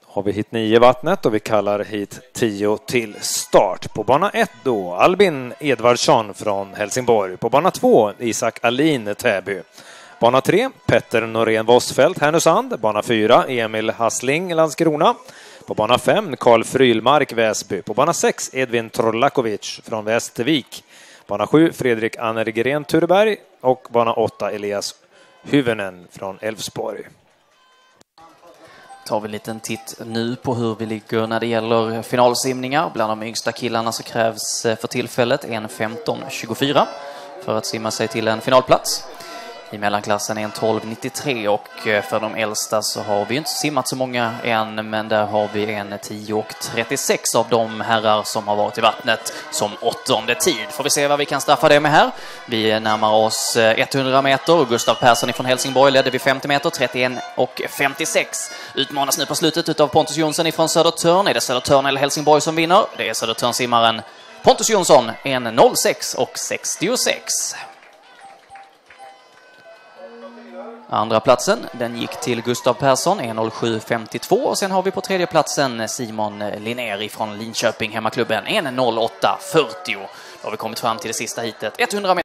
Har vi hit 9 vattnet och vi kallar hit 10 till start. På bana 1 då Albin Edvardsson från Helsingborg. På bana 2 Isak Alin Täby. Bana 3 Petter Norén Vossfeldt Härnösand. Bana 4 Emil Hassling Landskrona. På bana 5 Karl Frylmark Väsby. På bana 6 Edvin Trollakovic från Västervik. Bana 7 Fredrik Anergren Tureberg. Och bana 8 Elias Hyvönen från Älvsborg. Tar vi en liten titt nu på hur vi ligger när det gäller finalsimningar. Bland de yngsta killarna så krävs för tillfället 1:15.24 för att simma sig till en finalplats. I mellanklassen 1:12.93 och för de äldsta så har vi inte simmat så många än, men där har vi 1:10.36 av de herrar som har varit i vattnet som 8:e tid. Får vi se vad vi kan straffa det med här. Vi närmar oss 100 meter och Gustav Persson från Helsingborg ledde vid 50 meter 31:56. Utmanas nu på slutet utav Pontus Jonsson från Södertörn. Är det Södertörn eller Helsingborg som vinner? Det är Södertörnsimmaren Pontus Jonsson 1:06.66. Andra platsen, den gick till Gustav Persson 1:07.52 och sen har vi på tredje platsen Simon Linnér från Linköping hemmaklubben 1:08.40. Då har vi kommit fram till det sista hitet 100 meter.